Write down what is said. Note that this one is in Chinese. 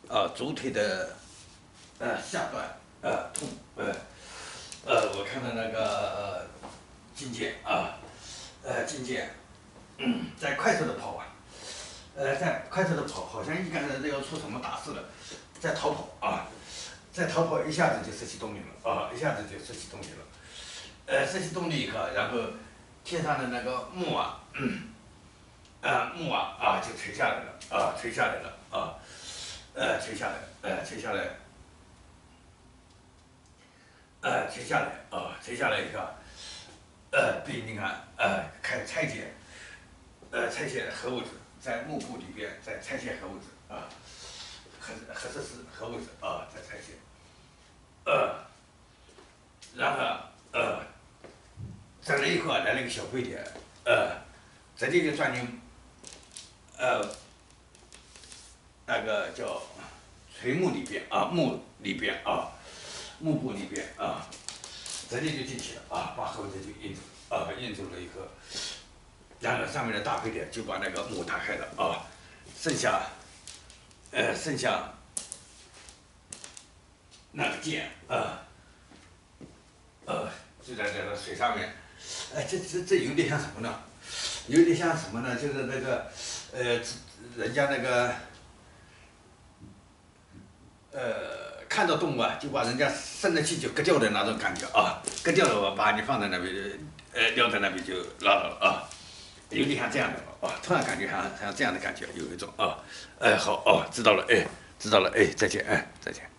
主腿的下段痛，我看到那个金健金健，在快速的跑在快速的跑，好像一个人要出什么大事了，在逃跑在逃跑，一下子就失去动力了一下子就失去动力了，失去动力以后，然后天上的那个木就垂下来了垂下来了垂下来垂下来垂下来以后，被你看开始拆解核物质，在幕布里边在拆解核物质核设施核物质在拆解，然后整了以后来了一个小飞碟，直接就钻进那个叫垂木里边木里边幕布里边直接就进去了把核物质就印住了以后，然后上面的大飞碟就把那个幕打开了剩下那个剑就在这个水上面，这有点像什么呢？有点像什么呢？就是那个人家那个看到动物就把人家生殖器就割掉的那种感觉割掉了我把你放在那边撂在那边就拉倒了有点像这样的突然感觉像这样的感觉，有一种好知道了知道了再见再见。